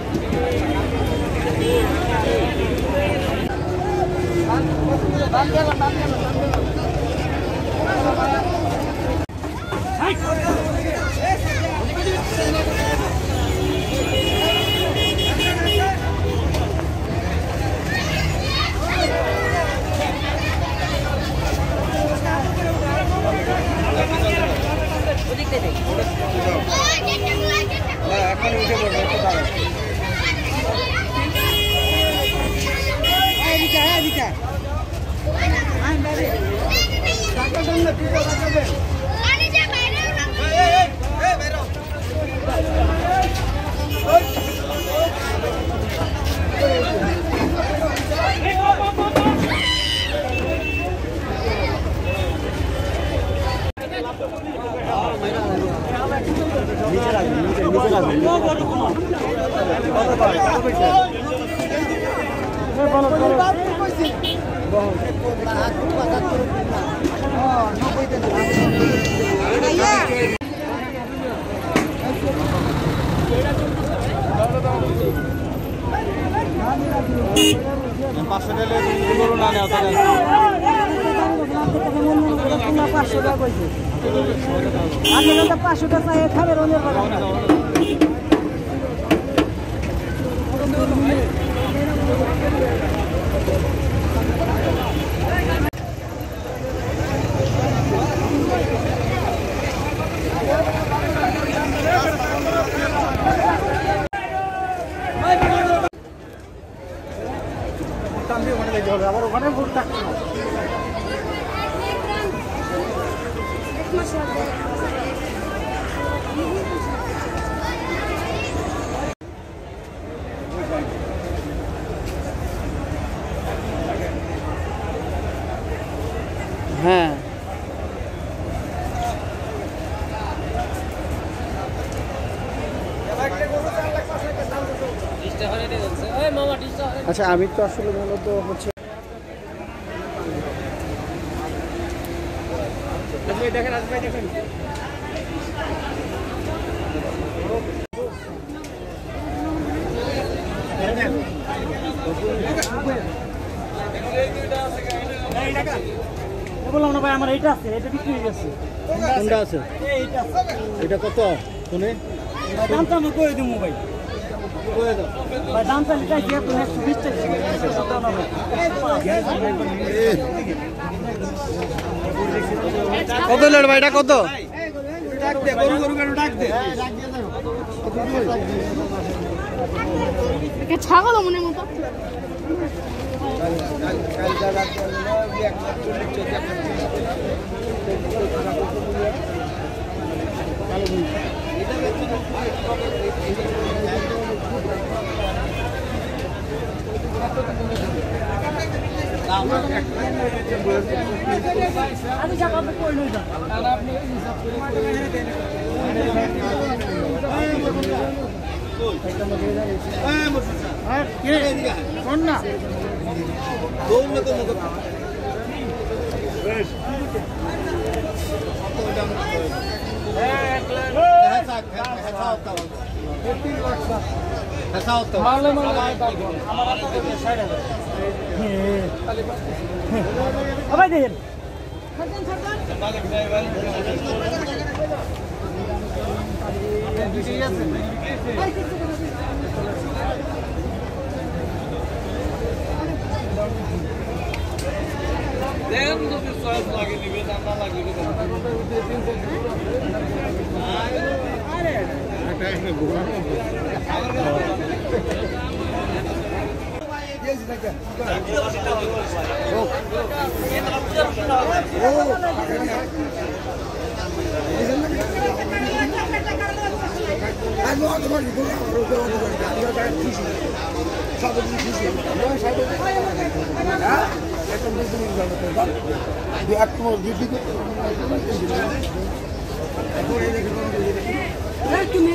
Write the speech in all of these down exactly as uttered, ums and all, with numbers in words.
হ্যাঁ আচ্ছা আমি তো আসলে মূলত হচ্ছে দেখেন আজ ভাই দেখেন বললাম না ভাই আমার এইটা আছে এটা বিক্রি হয়ে গেছে কোনটা আছে এইটা এটা কত কোনে দামটা আমি কই দিমু ভাই কই দাও ভাই দামটা লিখা কি আপনি একশো বিশ টাকা কত না ভাই কত লড় ভাই এটা কত ডাক দে গরু গরু গরু ডাক দে ডাক দিয়ে যাও কে ছাগল মনে মতো কাল জায়গা করলো এক লাখ চল্লিশ টাকা এটা আমি যা কত কই লই যা আর আপনি হিসাব করে এই মুসা আর কে কোন না কোন না কোন কথা বেশ কত দাম এক লাখ হাসাক হাসাওতা তিন লাখ হাসাওতা মালে মালে আমার আপনাদের সাইড আছে আবাই দেন খাজন খাজন মালিক সাহেব ঠিক আছে দেন যদি সব লাগে দিবে না না লাগে আরে একটা একটা গোলা তুমি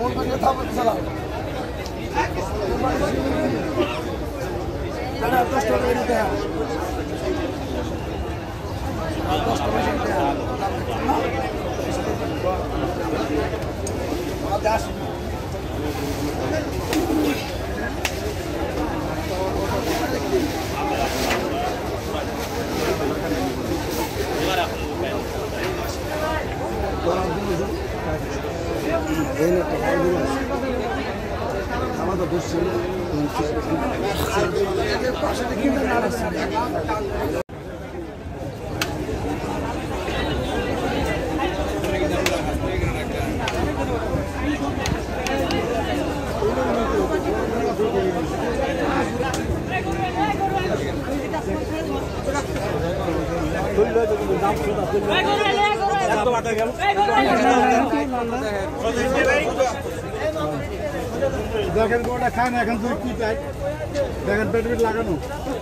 দেখেন কোটা খান এখন তুই কি চাই দেখেন পেট পেট লাগানো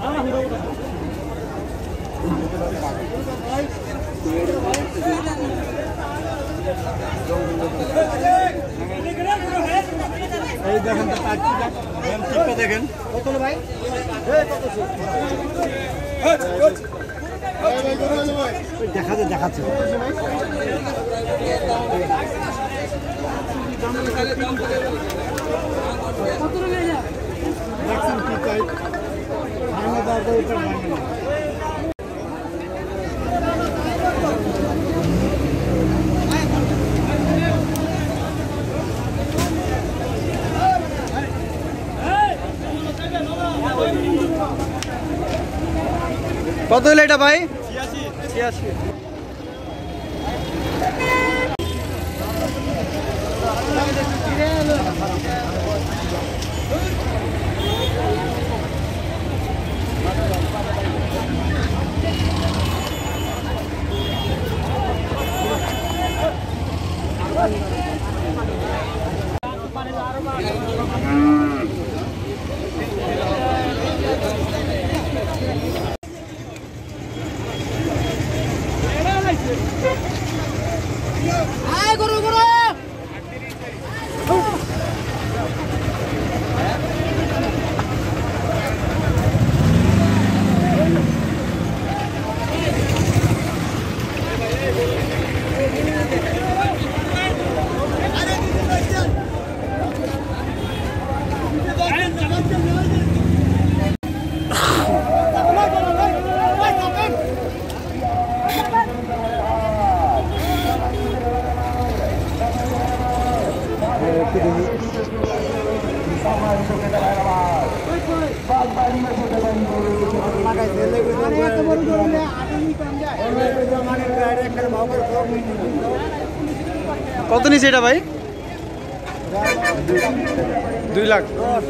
এই দেখেন তো টিপটা দেখেন কত ভাই দেখা যায় দেখাচ্ছে কত হলো এটা ভাই? ছিয়াশি। কত নিচে এটা ভাই? দুই লাখ।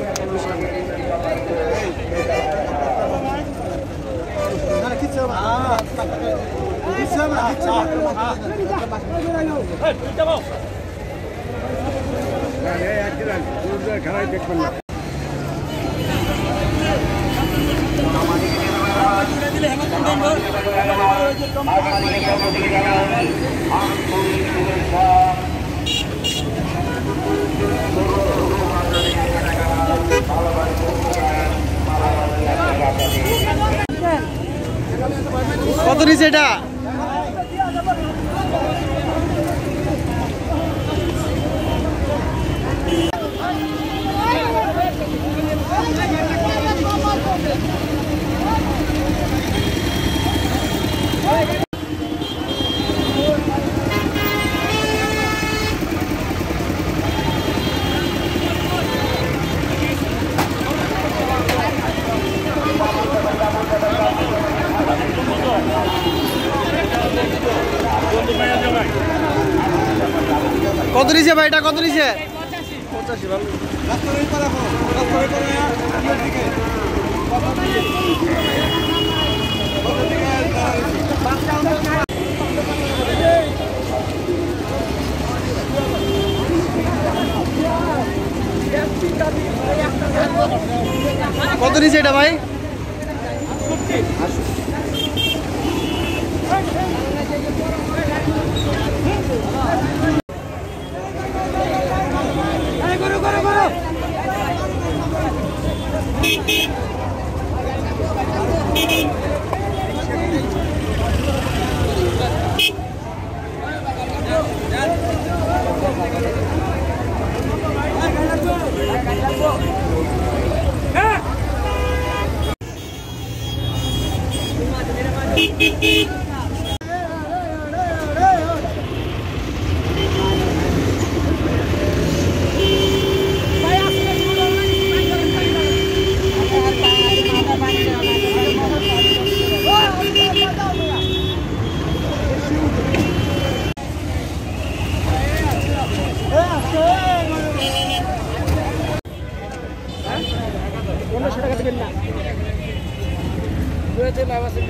কত নিচে এটা? কত নিচে ভাই এটা? কত নিচে? পঁচাশি। ভালো। কত নিচে এটা ভাই? পনেরোশো টাকা দেবেন না লাভ আছে